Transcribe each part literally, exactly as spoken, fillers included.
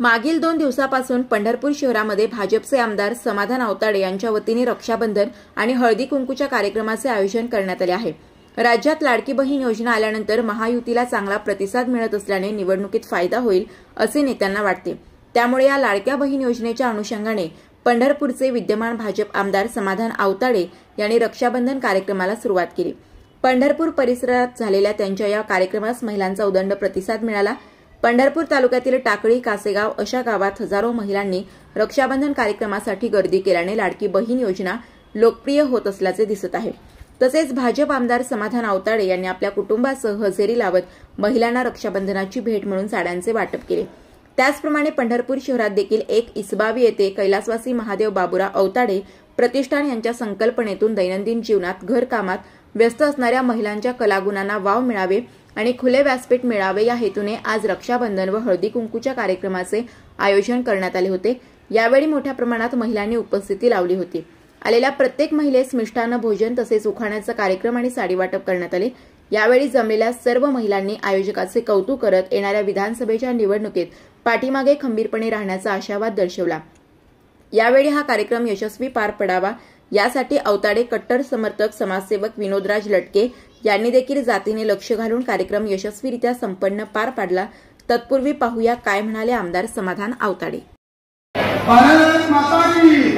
मागील दोन दिवसापासून पंढरपूर शहरामध्ये भाजपचे आमदार समाधान आवताडे यांच्या वतीने रक्षाबंधन आणि हळदी कुंकूच्या कार्यक्रमाचे आयोजन करण्यात आले आहे। राज्यात लाडकी बहीण योजना आल्यानंतर महायुतीला चांगला प्रतिसाद मिळत असल्याने निवडणुकीत फायदा होईल असे नेत्यांना वाटते। त्यामुळे या लाडक्या बहीण योजनेच्या अनुषंगाने पंढरपूरचे विद्यमान भाजप आमदार समाधान आवताडे यांनी रक्षाबंधन कार्यक्रमाला सुरुवात केली। पंढरपूर परिसरात झालेल्या त्यांच्या या कार्यक्रमास महिलांचा उदंड प्रतिसाद मिळाला। पंढरपूर तालुक्यातील टाकळी, कासेगाव अशा गावात हजारो महिलांनी रक्षाबंधन कार्यक्रमासाठी गर्दी केल्याने लाडकी बहीण योजना लोकप्रिय होत असल्याचे दिसत आहे। तसेच भाजप आमदार समाधान आवताडे यांनी आपल्या कुटुंबासह हजेरी लावत महिलांना रक्षाबंधनाची भेट म्हणून साड्यांचे वाटप केले। त्याचप्रमाणे पंढरपूर शहरात देखील एक इसबावी येथे कैलासवासी महादेव बाबूराव आवताडे प्रतिष्ठान यांच्या संकल्पनेतून दैनंदिन जीवनात घरकामात व्यस्त असणाऱ्या महिलांच्या कलागुणांना वाव मिळावे आणि खुले व्यासपीठ मिळावे या हेतूने आज रक्षाबंधन व हळदी कुंकूच्या कार्यक्रमाचे आयोजन करण्यात आले होते। यावेळी मोठ्या प्रमाणात महिलांनी उपस्थिती लावली होती। आलेल्या प्रत्येक महिलेस मिष्टान्न भोजन तसेच उखाण्याचा कार्यक्रम आणि साडी वाटप करण्यात आले। यावेळी जमलेल्या सर्व महिलांनी आयोजकाचे कौतुक करत येणाऱ्या विधानसभेच्या निवडणुकीत पाठीमागे खंबीरपणे राहण्याचा आशावाद दर्शवला। यावेळी हा कार्यक्रम यशस्वी पार पडावा यासाठी आवताडे कट्टर समर्थक समाजसेवक विनोदराज लटके यांनी देखील जातीने लक्ष घालून कार्यक्रम यशस्वीरित्या संपन्न पार पाडला। तत्पूर्वी पाहूया काय म्हणाले आमदार समाधान आवताडे। भारत माता की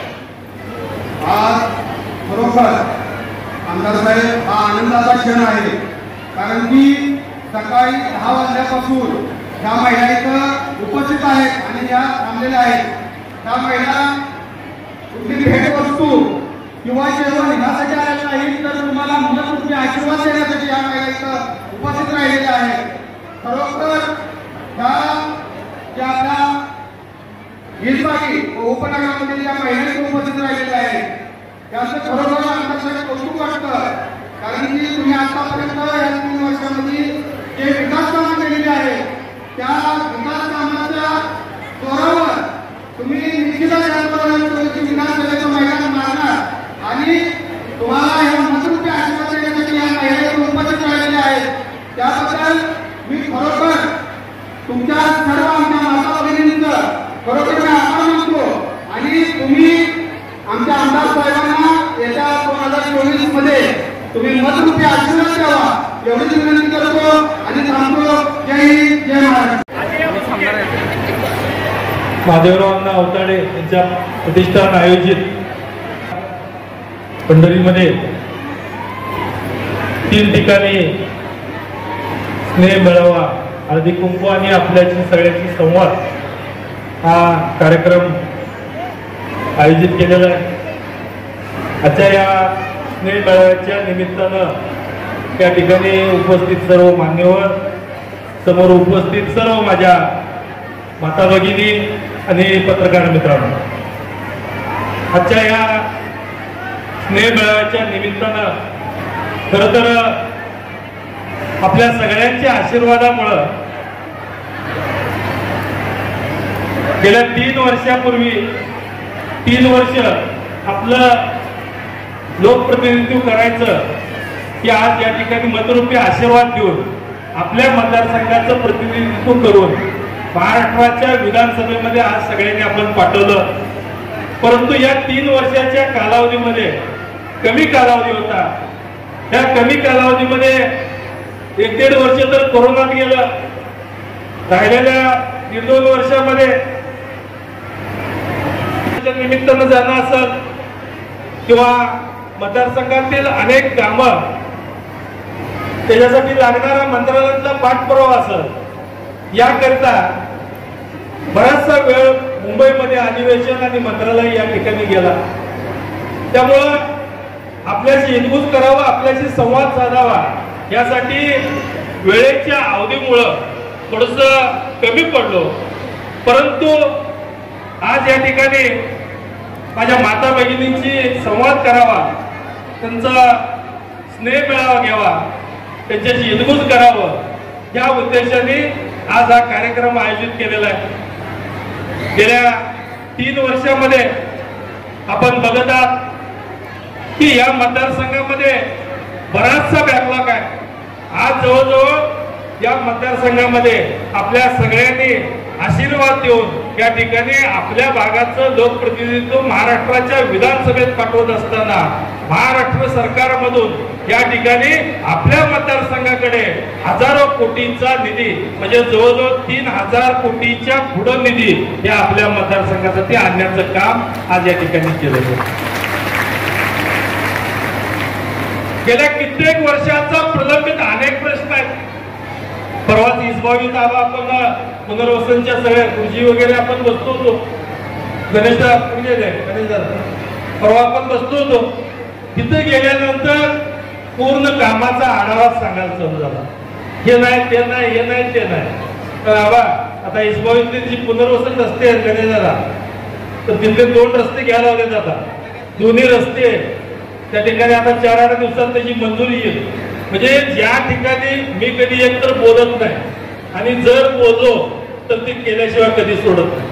आज बरोबर आमदार साहेब हा आनंदाचा क्षण आहे, कारण की सकाळी दहा वाजल्यापासून ह्या महिला इथं उपस्थित आहेत आणि या थांबलेल्या आहेत। त्या महिला कुठली भेटवस्तू किंवा जेवण ह्यासाठी आलेल्या नाहीत, तर तुम्हाला मनपूर्वक आशीर्वाद देण्यासाठी या महिला इथं उपस्थित राहिलेल्या आहेत। खरोखर ह्या ज्या आपल्या हिलबागी उपनगरामध्ये ज्या महिला उपस्थित राहिलेल्या आहेत त्याचं खरोखर आमचं कौतुक वाटतं, कारण की तुम्ही आतापर्यंत या तीन वर्षामध्ये जे विकास कामं केलेली आहे त्या विकास कामाच्या जोरावर तुम्ही निश्चितच विकास झाल्याचं मैदान मारणार आणि तुम्हाला या मनरूपी आशीर्वाद देण्यासाठी या महिला उपस्थित राहिलेल्या आहेत। त्याबद्दल मी खरोखर तुमच्या सर्व आमच्या माता भगिनींचं खरोखर मी आभार मानतो आणि तुम्ही आमच्या आमदार साहेबांना येत्या दोन हजार चोवीस मध्ये तुम्ही मनरूपी आशीर्वाद द्यावा एवढीच विनंती करतो आणि थांबतो। जय हिंद, जय महाराष्ट्र। महादेवराव आवताडे यांच्या प्रतिष्ठान आयोजित पंढरीमध्ये तीन ठिकाणी स्नेह मेळावा, हळदी कुंकू आणि आपल्याची सगळ्यांची संवाद हा कार्यक्रम आयोजित केलेला आहे। आजच्या या स्नेह मेळाव्याच्या निमित्तानं त्या ठिकाणी उपस्थित सर्व मान्यवर, समोर उपस्थित सर्व माझ्या माता भगिनी आणि पत्रकार मित्रांनो, आजच्या या स्नेह मेळाव्याच्या निमित्तानं खरं तर आपल्या सगळ्यांच्या आशीर्वादामुळं गेल्या तीन वर्षापूर्वी तीन वर्ष आपलं लोकप्रतिनिधित्व करायचं की आज या ठिकाणी मतरूपी आशीर्वाद देऊन आपल्या मतदारसंघाचं प्रतिनिधित्व करून महाराष्ट्राच्या विधानसभेमध्ये आज सगळ्यांनी आपण पाठवलं। परंतु या तीन वर्षाच्या कालावधीमध्ये कमी कालावधी होता, त्या कमी कालावधीमध्ये एक दीड वर्ष तर कोरोनात गेलं, राहिलेल्या दीड दोन वर्षामध्ये निमित्तानं जाणं असेल किंवा मतदारसंघातील अनेक कामं त्याच्यासाठी लागणारा मंत्रालयातला पाठपुरावा असेल, याकरिता बराचसा वेळ मुंबईमध्ये अधिवेशन आणि मंत्रालय या ठिकाणी गेला। त्यामुळं आपल्याशी हितगुज करावा, आपल्याशी संवाद साधावा यासाठी वेळेच्या अवधीमुळं थोडंसं कमी पडलो। परंतु आज या ठिकाणी माझ्या माता भगिनींची संवाद करावा, त्यांचा स्नेह मेळावा घ्यावा, त्यांच्याशी हितगुज करावं या उद्देशाने आज हा कार्यक्रम आयोजित केलेला आहे। गेल्या तीन वर्षामध्ये आपण बघत आहात की या मतदारसंघामध्ये बराचसा बॅकलॉग आहे। आज जवळजवळ या मतदारसंघामध्ये आपल्या सगळ्यांनी आशीर्वाद देऊन या ठिकाणी आपल्या भागाचं लोकप्रतिनिधित्व महाराष्ट्राच्या विधानसभेत पाठवत असताना महाराष्ट्र सरकारमधून या ठिकाणी आपल्या मतदारसंघाकडे हजारो कोटींचा निधी म्हणजे जवळजवळ तीन हजार कोटीच्या पुढं निधी या आपल्या मतदारसंघासाठी आणण्याचं काम आज या ठिकाणी केलं गेलं. गेल्या कित्येक वर्षाचा प्रलंबित अनेक प्रश्न आहेत. परवाच इसबावीत आला आपण पुनर्वसनच्या सगळ्या खुर्ची वगैरे आपण बसतो होतो. गणेश गणेश परवा आपण बसतो होतो. तिथे गेल्यानंतर पूर्ण कामाचा आढावा सांगायला चालू झाला. हे नाही ते नाही हे नाही ते नाही. तर बाबा आता इसबावीतले जी पुनर्वसन रस्ते आहेत गणेशाला तर तिथले दोन रस्ते घ्यायला लावले जातात. दोन्ही रस्ते त्या ठिकाणी आता चार आठ दिवसात त्याची मंजुरी येईल. म्हणजे ज्या ठिकाणी मी कधी एकतर बोलत नाही आणि जर बोललो तर ते केल्याशिवाय कधी सोडत नाही.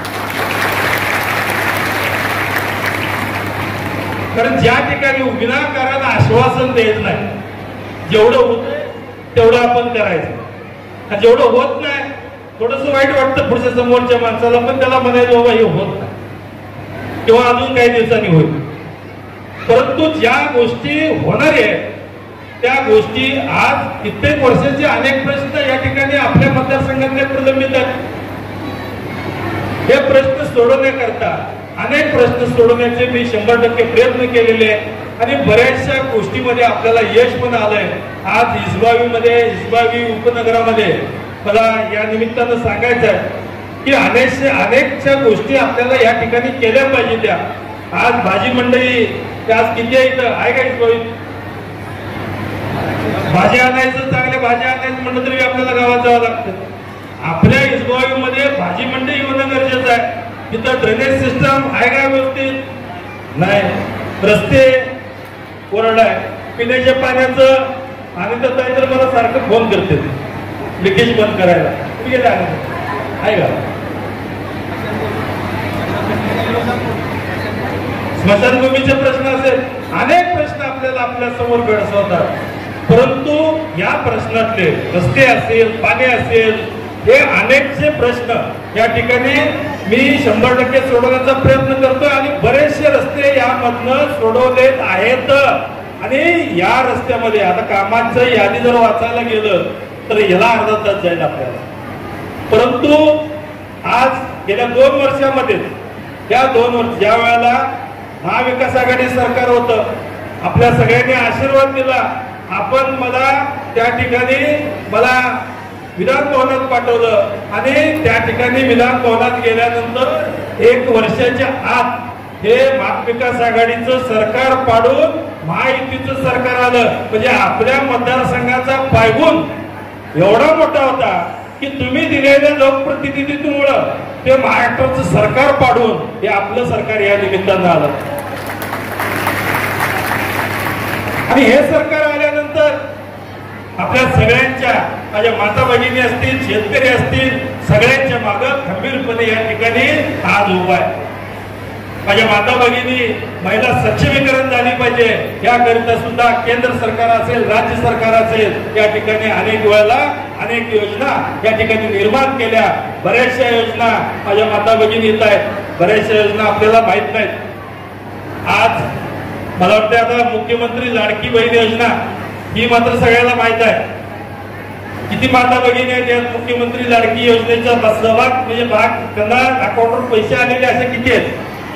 कारण ज्या ठिकाणी विनाकारानं आश्वासन देत नाही जेवढं होतंय तेवढं आपण करायचं. जेवढं होत नाही थोडस वाईट वाटतं पुढच्या समोरच्या माणसाला पण त्याला म्हणायचं बाबा हे होत नाही किंवा अजून काही दिवसांनी होईल. परंतु ज्या गोष्टी होणार आहेत त्या गोष्टी आज कित्येक वर्षाचे अनेक प्रश्न या ठिकाणी आपल्या मतदारसंघातले प्रलंबित आहेत. हे प्रश्न सोडवण्याकरता अनेक प्रश्न सोडवण्याचे मी शंभर टक्के प्रयत्न केलेले आहेत आणि बऱ्याचशा गोष्टीमध्ये आपल्याला यश पण आलंय. आज इसबावीमध्ये इसबावी उपनगरामध्ये मला या निमित्तानं सांगायचं आहे की अनेक अनेकशा गोष्टी आपल्याला या ठिकाणी केल्या पाहिजे. त्या आज भाजी मंडई आज किती आहे इथं आहे का इसबावीत? भाज्या आणायचं चांगल्या भाज्या आणायचं म्हणलं तरी आपल्याला गावात जावं लागतं. आपल्या इसबावीमध्ये भाजी मंडई होणं गरजेचं आहे. तिथं ड्रेनेज सिस्टम आहे का व्यवस्थित? नाही. रस्ते कोरड आहे. पिण्याच्या पाण्याचं आणि तर काही तर मला सारखं फोन करते लिकेज बंद करायला. तुम्ही गेले आहे का? स्मशानभूमीचे प्रश्न असेल अनेक प्रश्न आपल्याला आपल्या समोर भेडसावतात. परंतु या प्रश्नातले रस्ते असेल पाणी असेल हे अनेकचे प्रश्न या ठिकाणी मी शंभर टक्के सोडवण्याचा प्रयत्न करतोय आणि बरेचसे रस्ते यामधनं सोडवलेत आहेत. आणि या रस्त्यामध्ये आता कामाचं यादी जर वाचायला गेलं तर याला अर्धा तास जाईल आपल्याला. परंतु आज गेल्या दोन वर्षामध्ये या दोन वर्ष ज्या वेळेला महाविकास आघाडी सरकार होतं आपल्या सगळ्यांनी आशीर्वाद दिला. आपण मला त्या ठिकाणी मला विधान भवनात पाठवलं आणि त्या ठिकाणी विधान भवनात गेल्यानंतर एक वर्षाच्या आत हे महाविकास आघाडीचं सरकार पाडून महायुतीचं सरकार आलं. म्हणजे आपल्या मतदारसंघाचा पायगुण एवढा मोठा होता की तुम्ही दिलेल्या लोकप्रतिनिधित्वामुळं ते महाराष्ट्राचं सरकार पाडून हे आपलं सरकार या निमित्तानं आलं. आणि हे सरकार आल्यानंतर आपल्या सगळ्यांच्या माझ्या माता भगिनी असतील शेतकरी असतील सगळ्यांच्या मागं खंबीरपणे या ठिकाणी आज उभा आहे. माझ्या माता भगिनी महिला सक्षमीकरण झाली पाहिजे याकरिता सुद्धा केंद्र सरकार असेल राज्य सरकार असेल या ठिकाणी अनेक वेळेला अनेक योजना या ठिकाणी निर्माण केल्या. बऱ्याचशा योजना माझ्या माता भगिनी येत आहेत. बऱ्याचशा योजना आपल्याला माहित नाहीत. आज मला वाटतं आता मुख्यमंत्री लाडकी बहीण योजना ही मात्र सगळ्याला माहित आहे. किती माता भगिनी आहेत यात मुख्यमंत्री लाडकी योजनेचा सहभाग म्हणजे भाग त्यांना अकाउंटवर पैसे आलेले असे किती आहेत?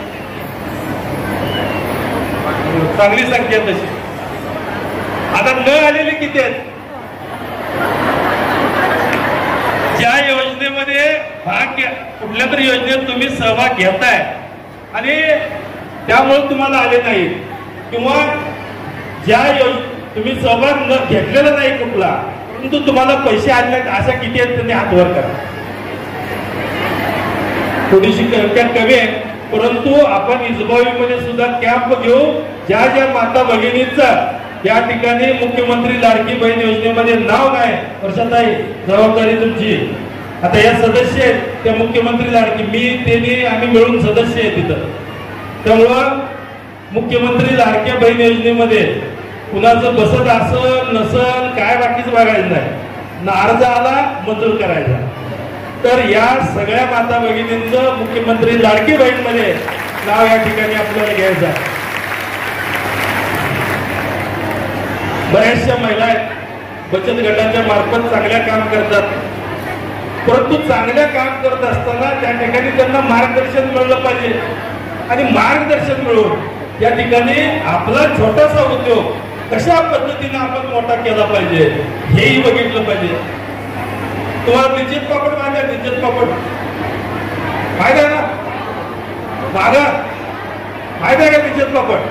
चांगली संख्या तशी. आता न आलेले किती आहेत? ज्या योजनेमध्ये भाग कुठल्या तरी योजनेत तुम्ही सहभाग घेताय आणि त्यामुळे तुम्हाला आले नाही किंवा ज्या योज तुम्ही सहभाग न घेतलेला नाही कुठला परंतु तुम्हाला पैसे आले अशा किती आहेत त्यांनी हात वर करा. थोडीशी संख्या कमी आहे परंतु आपण इसबावीमध्ये सुद्धा कॅम्प घेऊ. ज्या ज्या माता भगिनींचा या ठिकाणी मुख्यमंत्री लाडकी बहीण योजनेमध्ये नाव नाही वर्षाताई जबाबदारी तुमची. आता या सदस्य आहेत त्या मुख्यमंत्री लाडकी मी त्यांनी आम्ही मिळून सदस्य आहे तिथं. त्यामुळं मुख्यमंत्री लाडक्या बहीण योजनेमध्ये कुणाचं बसत असल नसल काय बाकीच बघायचं नाही. अर्ज आला मंजूर करायचा. तर या सगळ्या माता भगिनींचं मुख्यमंत्री लाडकी बहीणमध्ये नाव या ठिकाणी आपल्याला घ्यायचं आहे. बऱ्याचशा महिला बचत गटाच्या मार्फत चांगल्या काम करतात, परंतु चांगल्या काम करत असताना त्या ठिकाणी त्यांना मार्गदर्शन मिळलं पाहिजे आणि मार्गदर्शन मिळून या ठिकाणी आपला छोटासा उद्योग कशा पद्धतीने आपण मोठा केला पाहिजे हेही बघितलं पाहिजे. तुम्हाला निश्चित पापड माहिती आहे? निश्चित पापड माहिती आहे ना? मागा माहिती आहे का निश्चित पापड?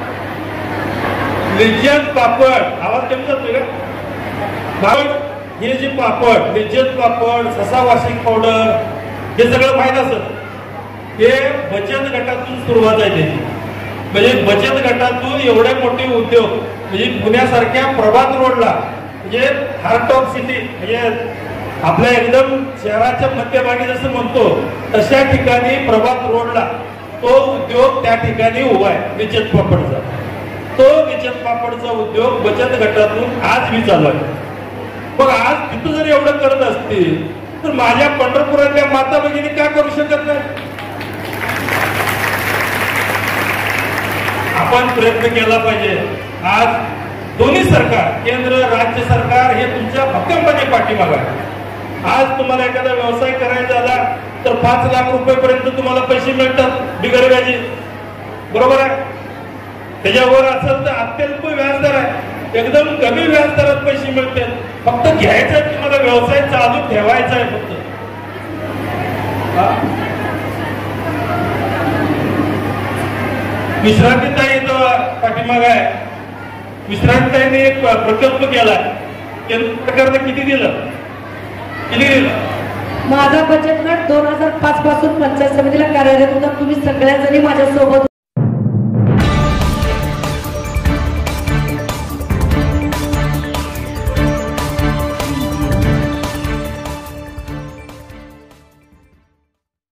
लिज्जत पापड आवाज कमी जातोय का? हे जे पापड लिज्जत पापड, ससा वॉशिंग पावडर हे सगळं माहित असत. हे बचत गटातून सुरुवात आहे त्याची. म्हणजे बचत गटातून एवढे मोठे उद्योग म्हणजे पुण्यासारख्या प्रभात रोडला म्हणजे हार्ट ऑफ सिटी म्हणजे आपल्या एकदम शहराच्या मध्यभागी जसं म्हणतो तशा ठिकाणी प्रभात रोडला तो उद्योग त्या ठिकाणी उभा आहे लिज्जत पापडचा. तो लिज्जत पापडचा उद्योग बचत गटातून आज मी चालू आहे. मग आज तिथं जर एवढं करत असतील तर माझ्या पंढरपुरातल्या माता भगिनी का करू शकत नाही? आपण प्रयत्न केला पाहिजे. आज दोन्ही सरकार केंद्र राज्य सरकार हे तुमच्या भक्कमपणे पाठीमागे आहे. आज तुम्हाला एखादा व्यवसाय करायचा झाला तर पाच लाख रुपयेपर्यंत तुम्हाला पैसे मिळतात बिगर व्याजी, बरोबर आहे? त्याच्यावर असेल तर अत्यल्प व्याजदर आहे, एकदम कमी व्याजदरात पैसे मिळते. फक्त घ्यायचं आहे, तुम्हाला व्यवसाय चालू ठेवायचा आहे फक्त. विश्रांतीताई पाठीमाग आहे. विश्रांतीताईने एक प्रकल्प केलाय. केंद्र सरकारने किती दिलं? किती दिलं? माझा बचत गट दोन हजार पाच पासून पंचायत समितीला कार्यरत होता. तुम्ही सगळ्या जणी माझ्यासोबत